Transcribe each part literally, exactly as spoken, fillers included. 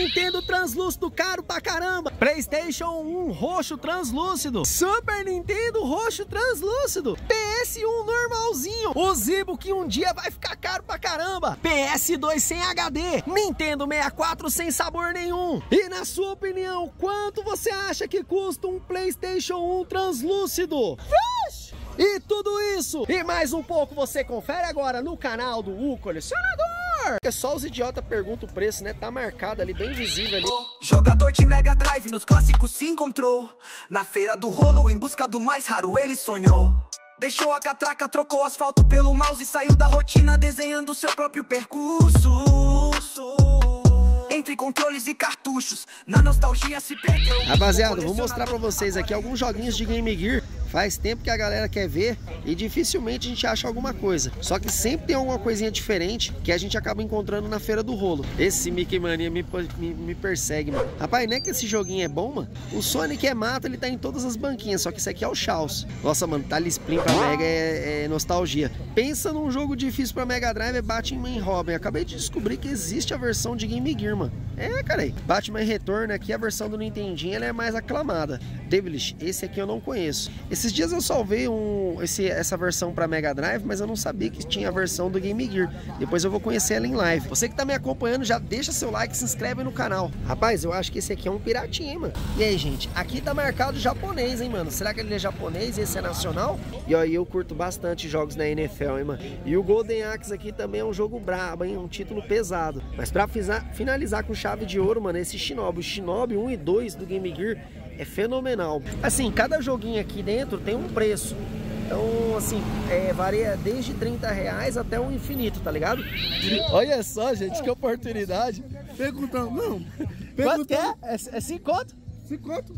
Nintendo translúcido caro pra caramba. PlayStation um roxo translúcido. Super Nintendo roxo translúcido. P S um normalzinho. O Zibo que um dia vai ficar caro pra caramba. P S dois sem H D. Nintendo sessenta e quatro sem sabor nenhum. E na sua opinião, quanto você acha que custa um PlayStation um translúcido? E tudo isso e mais um pouco você confere agora no canal do O Colecionador. Porque só os idiotas perguntam o preço, né? Tá marcado ali, bem visível ali. Jogador de Mega Drive nos clássicos se encontrou. Na feira do rolo em busca do mais raro ele sonhou. Deixou a catraca, trocou o asfalto pelo mouse e saiu da rotina desenhando seu próprio percurso. Entre controles e cartuchos, na nostalgia se perdeu. Rapaziada, vou mostrar pra vocês aqui alguns joguinhos de Game Gear. Faz tempo que a galera quer ver e dificilmente a gente acha alguma coisa. Só que sempre tem alguma coisinha diferente que a gente acaba encontrando na feira do rolo. Esse Mickey Mania me, me, me persegue, mano. Rapaz, não é que esse joguinho é bom, mano? O Sonic é mato, ele tá em todas as banquinhas, só que esse aqui é o Chaos. Nossa, mano, Tali Splim pra Mega é, é nostalgia. Pensa num jogo difícil pra Mega Drive, é Batman Robin. Acabei de descobrir que existe a versão de Game Gear, mano. É, cara aí. Batman Retorno aqui, a versão do Nintendinho, ela é mais aclamada. Devilish, esse aqui eu não conheço. Esses dias eu salvei um, esse, essa versão pra Mega Drive, mas eu não sabia que tinha a versão do Game Gear. Depois eu vou conhecer ela em live. Você que tá me acompanhando, já deixa seu like e se inscreve no canal. Rapaz, eu acho que esse aqui é um piratinha, hein, mano. E aí, gente, aqui tá marcado japonês, hein, mano. Será que ele é japonês e esse é nacional? E aí, eu curto bastante jogos na N F L, hein, mano. E o Golden Axe aqui também é um jogo brabo, hein, um título pesado. Mas pra finalizar com chave de ouro, mano, esse Shinobi, o Shinobi um e dois do Game Gear é fenomenal. Assim, cada joguinho aqui dentro tem um preço. Então, assim, é, varia desde trinta reais até o infinito, tá ligado? Olha só, gente, que oportunidade. Perguntando, não. Quanto que é? É, é cinco conto? Cinco conto?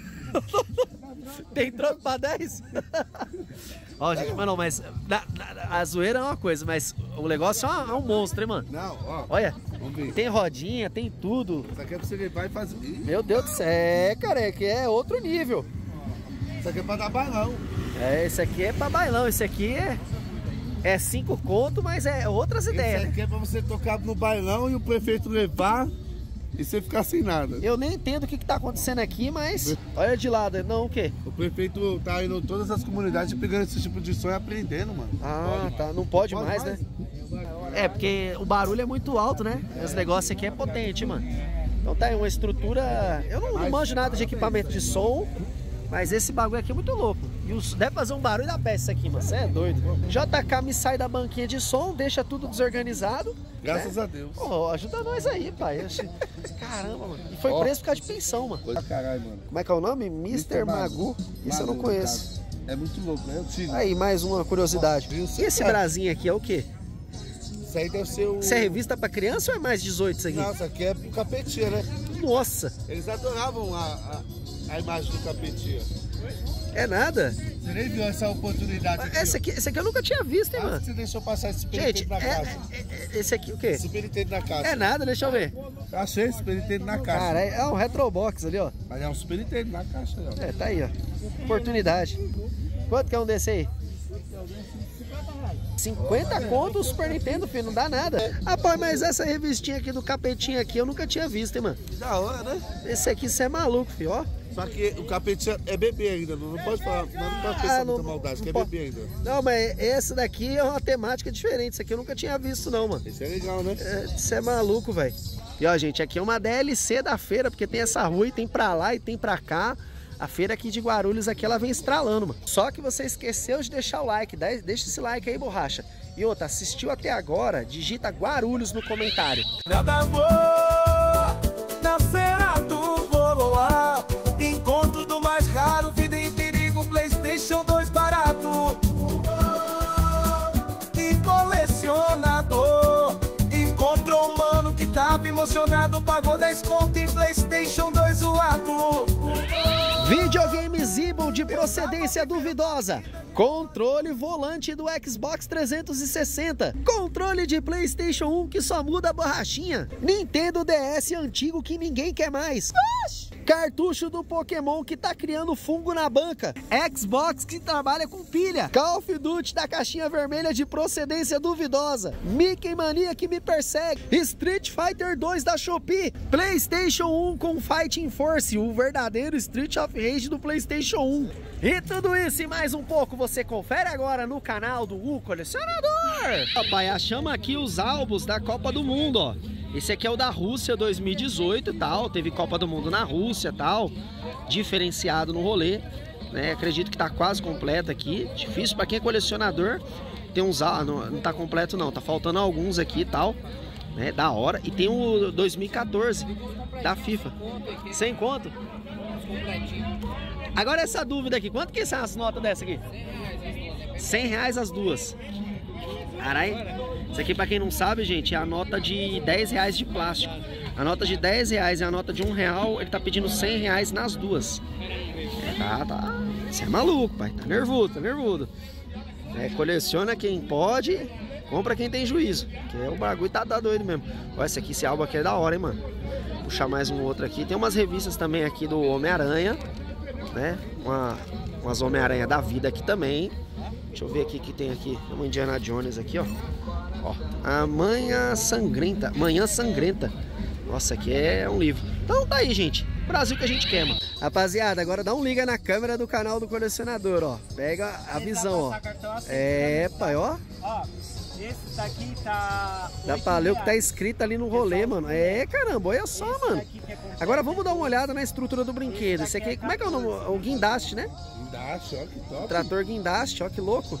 Tem troco pra dez? Ó, gente, mas não, mas na, na, a zoeira é uma coisa, mas o negócio é, uma, é um monstro, hein, mano? Não, ó. Olha, vamos ver. Tem rodinha, tem tudo. Isso aqui é pra você levar e fazer. Meu Deus do céu, é, cara, é que é outro nível. Isso aqui é pra dar bailão. É, esse aqui é pra bailão, esse aqui é, é cinco conto, mas é outras ideias, Esse aqui né? é pra você tocar no bailão e o prefeito levar e você ficar sem nada. Eu nem entendo o que que tá acontecendo aqui, mas olha de lado, não o quê? O prefeito tá indo em todas as comunidades pegando esse tipo de som e aprendendo, mano. Ah, pode. tá, não pode, Pode mais, mais? né? É, porque o barulho é muito alto, né? Esse negócio aqui é potente, mano. Então tá aí uma estrutura... Eu não, não manjo nada de equipamento de som, mas esse bagulho aqui é muito louco. E os, deve fazer um barulho da peça aqui, mano. Você é doido. J K me sai da banquinha de som, deixa tudo desorganizado. Graças né? a Deus. Pô, ajuda nós aí, pai. Achei... Caramba, mano. E foi Ó. preso por causa de pensão, mano. Coisa caralho, mano. Como é que é o nome? mister Magu. Isso eu não Magu, conheço. cara. É muito louco, né? Eu tive. Aí, mais uma curiosidade. Ó, E esse brasinho aqui é o quê? Isso aí deve ser o... Isso é revista pra criança ou é mais dezoito isso aqui? Nossa, aqui é pro Capetinha, né? Nossa, Eles adoravam a, a, a imagem do Capetinha. é nada. Você nem viu essa oportunidade aqui? Esse aqui, esse aqui eu nunca tinha visto, hein, Ah, mano? você deixou passar esse Super Gente, Nintendo na é, caixa. é- é- esse aqui o quê? Super Nintendo na caixa. É nada, deixa eu ver. Achei esse Super Nintendo na caixa. Cara, é um Retrobox ali, ó. Mas é um Super Nintendo na caixa, ó. É, tá aí, ó. Oportunidade. Quanto que é um desse aí? cinquenta conto o Super Nintendo, filho, não dá nada. Rapaz, mas essa revistinha aqui do Capetinha aqui eu nunca tinha visto, hein, mano. Que da hora, né? Esse aqui, você é maluco, filho, ó. Só que o Capetinha é bebê ainda, não, não pode falar, não, não pode pensar Ah, não- muita maldade, não que é pode. bebê ainda. Não, mas esse daqui é uma temática diferente. Isso aqui eu nunca tinha visto, não, mano. Esse é legal, né? Você é maluco, velho. E ó, gente, aqui é uma D L C da feira, porque tem essa rua e tem pra lá e tem pra cá. A feira aqui de Guarulhos, aqui ela vem estralando, mano. Só que você esqueceu de deixar o like. Deixa esse like aí, borracha. E outra, assistiu até agora, digita Guarulhos no comentário. Nada amor na feira do Boloá. Encontro do mais raro, vida em perigo, PlayStation dois barato. E colecionador encontrou um mano que tava emocionado, pagou dez conto em PlayStation dois zoado. Videogame Zibo de procedência duvidosa. Controle volante do Xbox trezentos e sessenta. Controle de PlayStation um que só muda a borrachinha. Nintendo D S antigo que ninguém quer mais. Cartucho do Pokémon que tá criando fungo na banca. Xbox que trabalha com pilha. Call of Duty da caixinha vermelha de procedência duvidosa. Mickey Mania que me persegue. Street Fighter dois da Shopee. PlayStation um com Fighting Force, o verdadeiro Street of Rage do PlayStation um. E tudo isso e mais um pouco você confere agora no canal do O Colecionador. Papai, achamos aqui os álbuns da Copa do Mundo, ó. Esse aqui é o da Rússia dois mil e dezoito e tal, teve Copa do Mundo na Rússia e tal, diferenciado no rolê, né? Acredito que tá quase completo aqui, difícil para quem é colecionador, tem uns, ah, não, não tá completo não, tá faltando alguns aqui e tal, né? Da hora, e tem o dois mil e quatorze da FIFA, sem conto. Agora essa dúvida aqui, quanto que são as notas dessa aqui? cem reais as duas. Carai. Isso aqui, pra quem não sabe, gente, é a nota de dez reais de plástico. A nota de dez reais e a nota de um real, ele tá pedindo cem reais nas duas. É, tá, tá. Você é maluco, pai. Tá nervoso, tá nervoso. É, coleciona quem pode, compra quem tem juízo. Que é, o bagulho tá, tá doido mesmo. Olha, esse aqui, esse álbum aqui é da hora, hein, mano. Vou puxar mais um outro aqui. Tem umas revistas também aqui do Homem-Aranha, né? Uma, umas Homem-Aranha da vida aqui também. Deixa eu ver aqui que tem aqui. Uma Indiana Jones aqui, ó. Ó, a Manhã Sangrenta. Manhã Sangrenta. Nossa, aqui é um livro. Então tá aí, gente. Brasil que a gente quer, mano. Rapaziada, agora dá um liga na câmera do canal do colecionador, ó. Pega a visão, ó. É, pai, ó. Ó, esse daqui tá... Dá pra ler o que tá escrito ali no rolê, mano. É, caramba, olha só, mano. Agora vamos dar uma olhada na estrutura do brinquedo. Esse aqui, como é que é o nome? O guindaste, né? Guindaste, ó, que top. Trator guindaste, ó, que louco.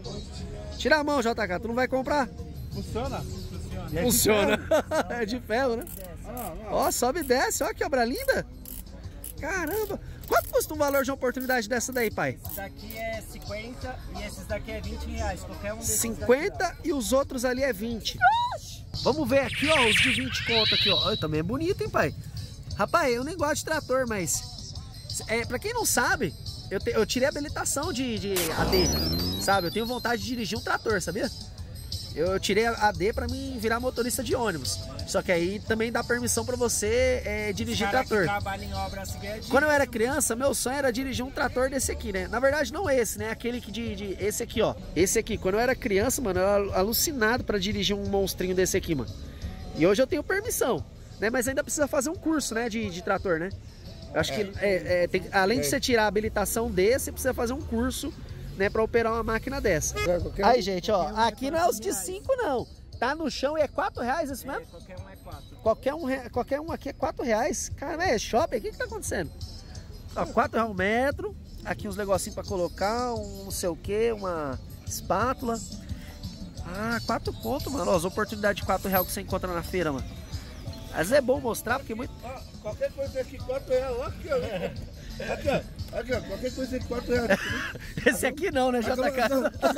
Tira a mão, J K, tu não vai comprar? Funciona? Funciona. Funciona. É de ferro, né? Ó, sobe e desce, ó, que obra linda. Caramba. Quanto custa um valor de uma oportunidade dessa daí, pai? Esse daqui é cinquenta e esses daqui é vinte reais. Qualquer um desses cinquenta daqui, e os outros ali é vinte. Vamos ver aqui, ó, os de vinte conto aqui, ó. Também é bonito, hein, pai? Rapaz, eu nem gosto de trator, mas... É, pra quem não sabe, eu, te, eu tirei a habilitação de, de A D, sabe? Eu tenho vontade de dirigir um trator, sabia? Eu tirei a A D pra mim virar motorista de ônibus. Só que aí também dá permissão pra você é, dirigir trator. Em obra, assim, é Quando eu era criança, meu sonho era dirigir um trator desse aqui, né? Na verdade, não esse, né? Aquele que de, de... Esse aqui, ó. Esse aqui. Quando eu era criança, mano, eu era alucinado pra dirigir um monstrinho desse aqui, mano. E hoje eu tenho permissão, né? Mas ainda precisa fazer um curso, né? De, de trator, né? Eu acho que, é, é, tem, além de você tirar a habilitação desse, você precisa fazer um curso, né? Pra operar uma máquina dessa. Aí, gente, ó. Aqui não é os de cinco, não. Tá no chão e é quatro reais isso mesmo? É, qualquer um é quatro. Qualquer um, qualquer um aqui é quatro reais. Cara, é shopping? O que que tá acontecendo? Ó, quatro reais um metro. Aqui uns negocinhos pra colocar, um não sei o que, uma espátula. Ah, quatro conto, mano. Ó, as oportunidades de quatro reais que você encontra na feira, mano. Às vezes é bom mostrar, porque muito... Ó, qualquer coisa aqui, quatro reais. Ó, aqui, ó. Aqui, ó. Aqui, ó. Qualquer coisa aqui, quatro reais. Esse aqui não, né, J K?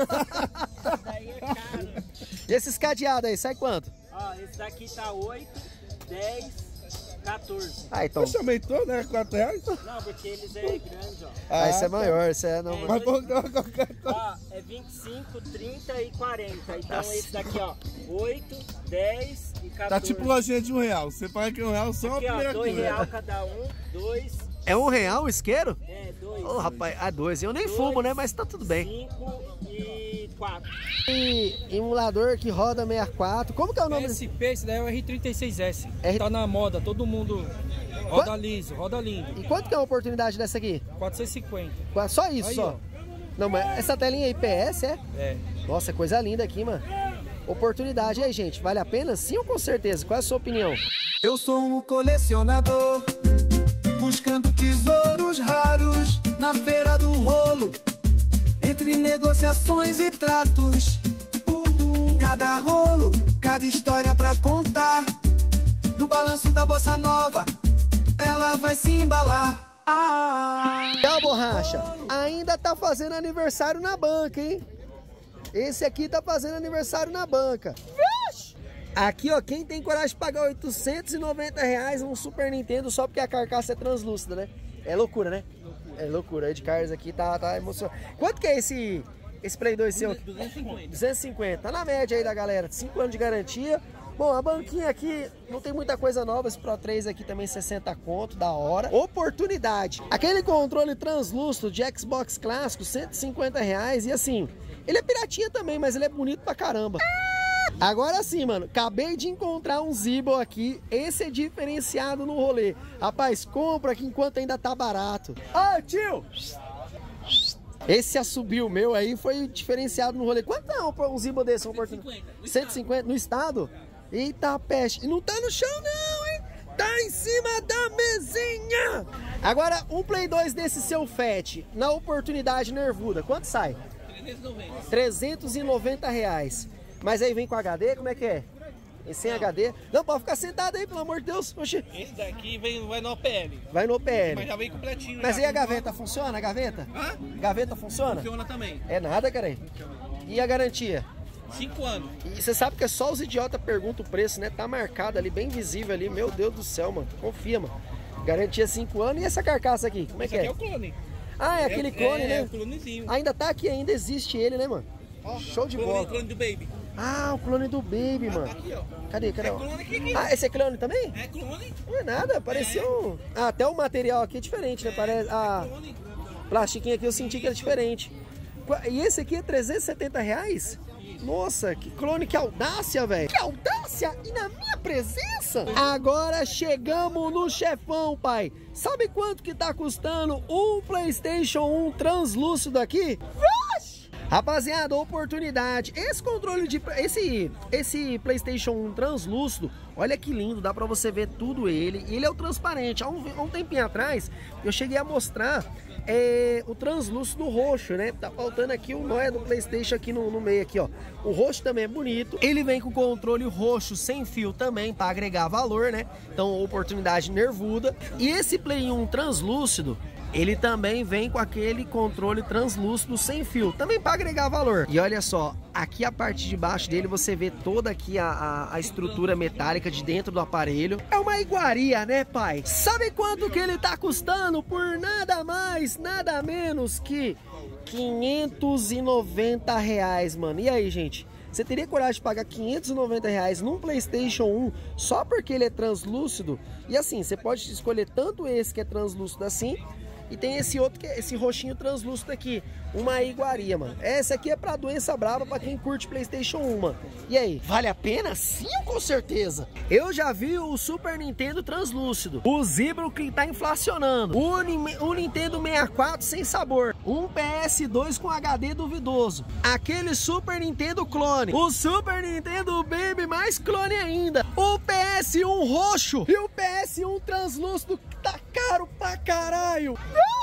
Esse daí é caro. E esses cadeados aí, sai quanto? Ó, esse daqui tá oito, dez, quatorze. Ah, então... Você aumentou, né? quatro reais? Não, porque eles é grande, ó. Ah, esse é maior, esse é... Não... Mas qualquer qualquer coisa. Ó, é vinte e cinco, trinta e quarenta. Então esse daqui, ó, oito, dez e quatorze. Tá tipo lojinha de um real. Você paga aqui um real só a aqui, primeira ó, dois coisa. real cada um, dois, É um real o isqueiro? é, dois, Ô, rapaz, a dois. Eu nem Dois, fumo, né? Mas tá tudo bem. cinco e quatro. E emulador que roda sessenta e quatro. Como que é o nome? P S P, esse daí é o R trinta e seis S. R- Tá na moda, todo mundo roda Qua- liso, roda lindo. E quanto que é uma oportunidade dessa aqui? quatrocentos e cinquenta. Qua- Só isso, Aí, só? Não, mas essa telinha I P S é? É. Nossa, coisa linda aqui, mano. Oportunidade. E aí, gente, vale a pena? Sim ou com certeza? Qual é a sua opinião? Eu sou um colecionador, buscando tesouros raros na feira do rolo, entre negociações e tratos. Cada rolo, cada história pra contar. No balanço da bossa nova, ela vai se embalar. Ah. E a borracha? Ainda tá fazendo aniversário na banca, hein? Esse aqui tá fazendo aniversário na banca. Aqui, ó, quem tem coragem de pagar oitocentos e noventa reais num Super Nintendo só porque a carcaça é translúcida, né? É loucura, né? É loucura. Ed Carlos aqui tá, tá emocionado. Quanto que é esse, esse Play dois seu? duzentos e cinquenta. duzentos e cinquenta. Tá na média aí da galera. cinco anos de garantia. Bom, a banquinha aqui não tem muita coisa nova, esse Pro três aqui também sessenta conto, da hora. Oportunidade. Aquele controle translúcido de Xbox clássico, cento e cinquenta reais. E assim, ele é piratinha também, mas ele é bonito pra caramba. Agora sim, mano, acabei de encontrar um Zibo aqui. Esse é diferenciado no rolê. Rapaz, compra aqui enquanto ainda tá barato. Ô, tio! Esse assobio meu aí foi diferenciado no rolê. Quanto é um Zibo desse? Um cento e cinquenta no estado? Eita peste. E não tá no chão não, hein? Tá em cima da mesinha. Agora, um Play dois desse seu Fat, na oportunidade nervuda, quanto sai? trezentos e noventa reais. Mas aí vem com H D, como é que é? E sem não. H D? Não, pode ficar sentado aí, pelo amor de Deus. Oxi. Esse daqui vem, vai no O P L. Vai no O P L. Mas já vem completinho. Mas já. E a gaveta, funciona a gaveta? Hã? Gaveta funciona? Funciona também. É nada, cara aí. E a garantia? Cinco anos. E você sabe que é só os idiotas perguntam o preço, né? Tá marcado ali, bem visível ali. Meu Deus do céu, mano. Confia, mano. Garantia cinco anos. E essa carcaça aqui? Como é Esse que é? Aqui é o clone. Ah, é, é aquele clone, é, né? É o clonezinho. Ainda tá aqui, ainda existe ele, né, mano? Ó, show de clone, bola. clone do Baby. Ah, o clone do Baby, Ah, mano. tá aqui, ó. Cadê, cadê? É clone aqui, aqui. Ah, esse é clone também? É clone. Não é nada, parecia um... Ah, até o material aqui é diferente, né? Parece... Ah, plastiquinho aqui eu senti que era diferente. E esse aqui é trezentos e setenta reais? Nossa, que clone, que audácia, velho. Que audácia! E na minha presença? Agora chegamos no chefão, pai. Sabe quanto que tá custando um PlayStation um translúcido aqui? Rapaziada, oportunidade. Esse controle de... Esse, esse PlayStation um translúcido, olha que lindo, dá pra você ver tudo ele. E ele é o transparente. Há um, há um tempinho atrás, eu cheguei a mostrar é, o translúcido roxo, né? Tá faltando aqui o nóia do PlayStation aqui no, no meio, aqui, ó. O roxo também é bonito. Ele vem com controle roxo sem fio também, pra agregar valor, né? Então, oportunidade nervuda. E esse Play um translúcido, ele também vem com aquele controle translúcido sem fio, também para agregar valor. E olha só, aqui a parte de baixo dele você vê toda aqui a, a, a estrutura metálica de dentro do aparelho. É uma iguaria, né, pai? Sabe quanto que ele tá custando? Por nada mais, nada menos que quinhentos e noventa reais, mano. E aí, gente? Você teria coragem de pagar quinhentos e noventa reais num PlayStation um só porque ele é translúcido? E assim, você pode escolher tanto esse que é translúcido assim, e tem esse outro, que é esse roxinho translúcido aqui. Uma iguaria, mano. Essa aqui é pra doença brava, pra quem curte PlayStation um, mano. E aí, vale a pena? Sim, com certeza. Eu já vi o Super Nintendo translúcido, o Zibro que tá inflacionando, o, o Nintendo sessenta e quatro sem sabor, um P S dois com H D duvidoso, aquele Super Nintendo clone, o Super Nintendo Baby mais clone ainda, o P S um roxo e o P S um translúcido que tá caro pra caralho.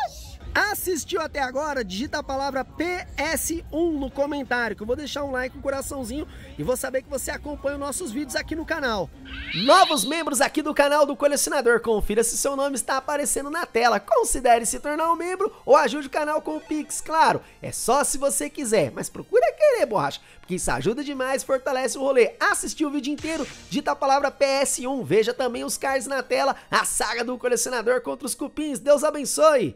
Assistiu até agora? Digita a palavra P S um no comentário, que eu vou deixar um like, um coraçãozinho, e vou saber que você acompanha os nossos vídeos aqui no canal. Novos membros aqui do canal do Colecionador, confira se seu nome está aparecendo na tela, considere se tornar um membro ou ajude o canal com o Pix, claro, é só se você quiser, mas procura querer, borracha, porque isso ajuda demais, fortalece o rolê. Assistiu o vídeo inteiro? Digita a palavra P S um, veja também os cards na tela, a saga do Colecionador contra os cupins, Deus abençoe!